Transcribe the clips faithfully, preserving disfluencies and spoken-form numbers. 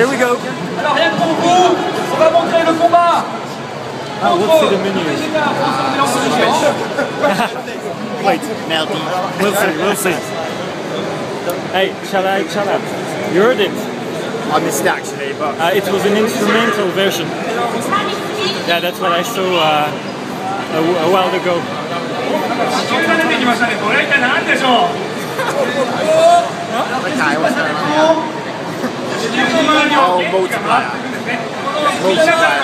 Here we go. Alors rien que pour vous, on va montrer le combat. Ah, we'll see the menu. Wait, Melty. we'll see, we'll see. Hey, shall I, shall I? You heard it? I missed it actually, but... Uh, it was an instrumental version. Yeah, that's what I saw uh, a, a while ago. Okay, what's going on? Oh, multiplayer. Multiplayer.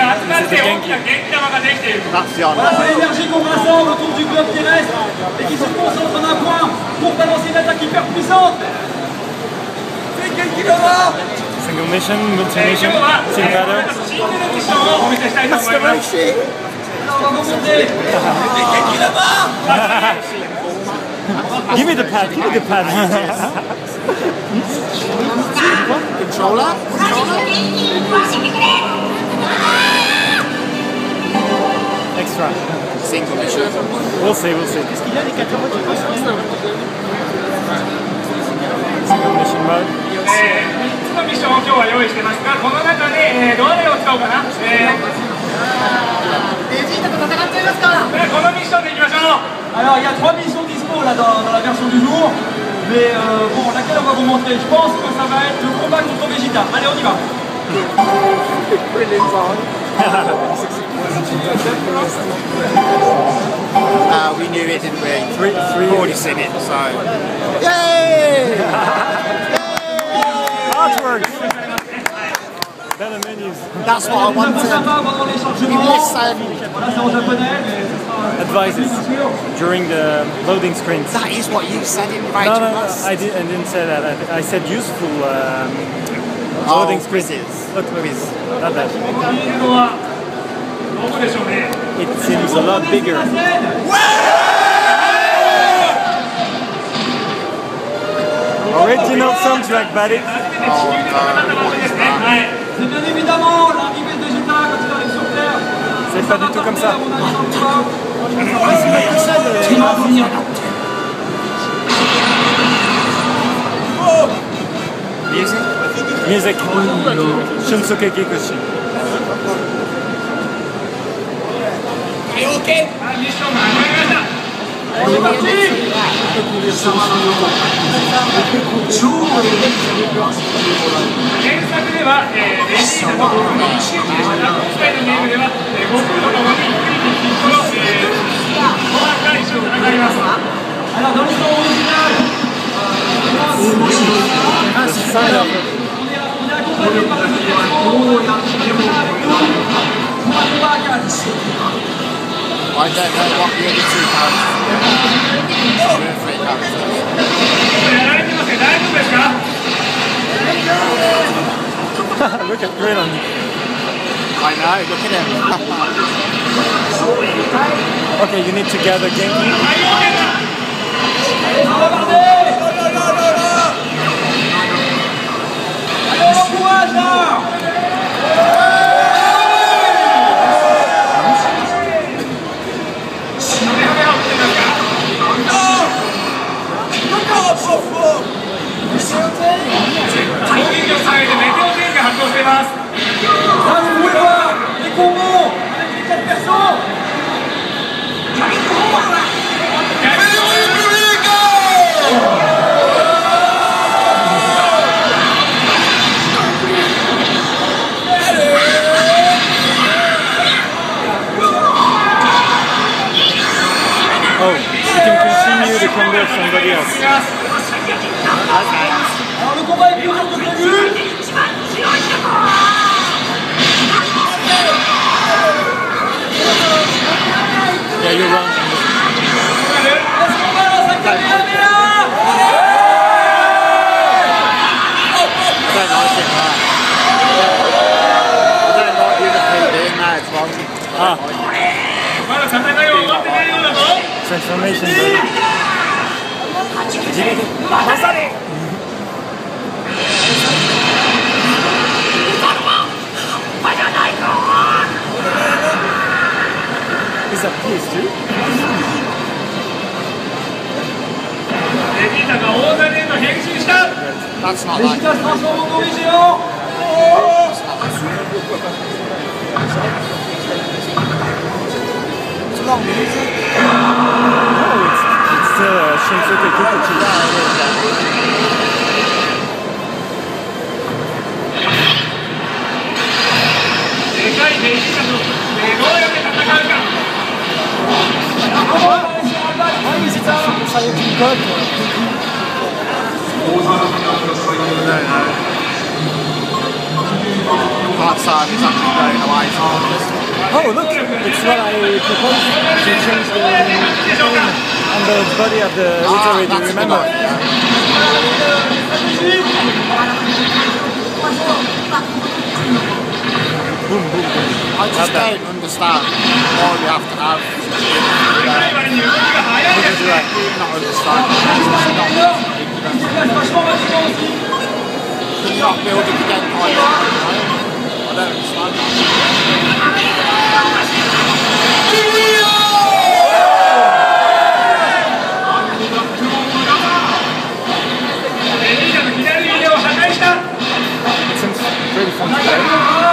That's the honor. Voilà l'énergie qu'on rassemble autour du globe terrestre et qui se concentre en un point pour balancer une attaque hyper puissante. C'est quel qui va voir? Single mission, multi-mission, team battle. Masturbation. Alors on va vous montrer. C'est quel qui va voir? Give me the pad, give me the pad. Controller? Extra. Single mission. We'll see, we'll see. Single mission mode. みっつのミッションを今日は用意してますが、この中でどれを使おうかな。ベジータと戦っちゃいますか。このミッションでいきましょう。 Alors il y a trois missions dispo là dans, dans la version du jour, mais euh, bon laquelle on va vous montrer. Je pense que ça va être le combat contre Vegeta. Allez on y va. Uh, we knew it, didn't we? Three, three. We've already seen it, so... Yay! Artwork! Better menus. That's what I wanted. You listen. Voilà c'est en japonais, mais ça sera. Advices during the loading screens. That is what you said in No, Rage no, of no, Rust. I, did, I didn't say that. I, I said useful um, Oh, loading screens. quizzes. Look, look, not that. 見るのはどこでしょうね。 It seems a lot bigger. Original soundtrack, buddy. C'est bien évidemment l'arrivée de Vegeta quand il arrive sur Terre. C'est pas du tout comme ça. Music? Music. Shunsuke Kikuchi. ミッションが始まりました。 C'est parti. 原作では、えー、ベジータと共に一騎打ちでしたが、今回のゲームでは、えー、悟空と共に一騎打ちと、えー、ごはんが一緒に戦います。 Alors dans l'histoire originale, on est accompagné par les Expo pour un combat à quatre. I don't know what the other two characters are. Two or three characters. やられてますよ、大丈夫ですか？ Look at Grin on you. I know, look at him. Okay, you need to gather Genki. Allez, on courage là. Là, vous pouvez voir les combos avec les quatre persos. Oh, you can continue the combo of somebody else. Alors le combat est plus dur que prévu. Yeah, you're wrong. Ah. Transformation, baby. Is that P S two? ベジータが大金へと変身した。 That's not Vegeta like se transforme en gorille géant. It's a long music. No, it's, it's still a Shinsuke Kikuchi. Why is it a Super Saiyan God? Can't say I'm exactly going away from this. Oh, look! It's what I proposed to change the name on the body of the Ah, literary, do you that's a good remember? idea. Boom, boom, boom. I just Not bad. don't understand why we have to have. Neither do I. Not understand. Can you not build it again? I don't understand that. It seems pretty fun to play.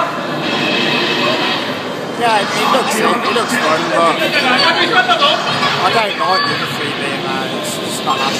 Yeah, it, it looks it, it looks fun, but I don't like the other three being there. It's just not that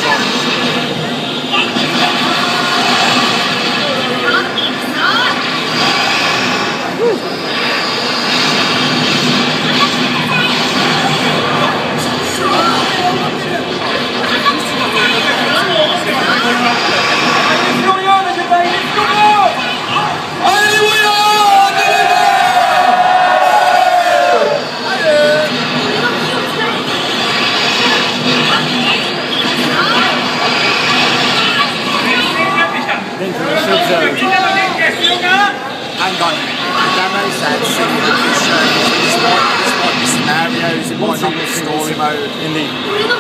Hang on a minute. The demo said some of the shows, this might, this might be scenarios, it might not be story mode. Indeed.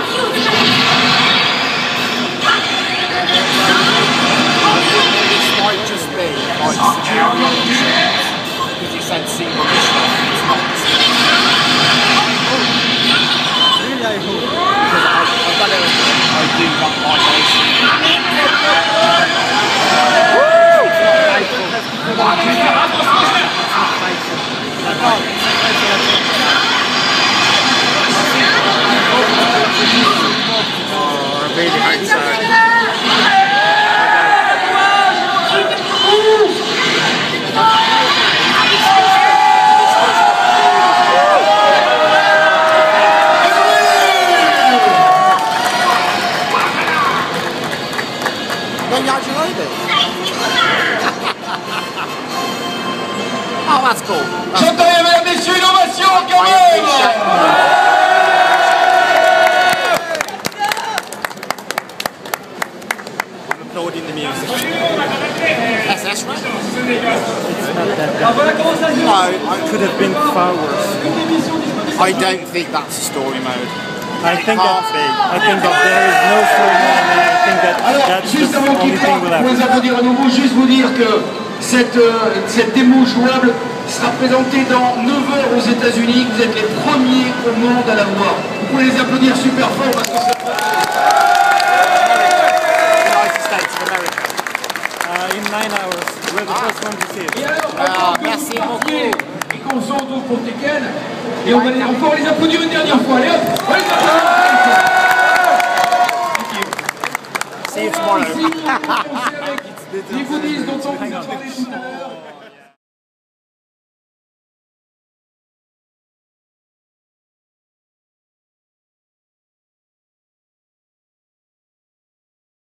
This might just be like scenario missions. Because you said single mission, it's not the single Really, I hope. Because I, I've got to admit, I do not like those. Oh, I really hope so. Then you actually like it? Oh, that's cool. That's J'entends les mesdames, messieurs, une ovation quand I même. appreciate I'm applauding the music. S S, right? It's not that Ah, bad. voilà comment ça se No, I, Could have been far worse. I don't think that's a story mode. I think that Can't be. I think that there is no story mode, and I think that Alors, that's juste the avant only qu'il thing parte, we'll pour les have. applaudir à nouveau, juste vous dire que cette, euh, cette démo jouable sera présentée dans neuf heures aux États-Unis. Vous êtes les premiers au monde à la voir. Vous pouvez les applaudir super fort parce que c'est United States of America. Uh, in nine hours, we're the first one to see it. Et alors, Ah, encore merci deux beaucoup. parties et qu'on sort donc pour Tekken. Et on va les, encore les applaudir une dernière fois. Allez hop, on les applaudit.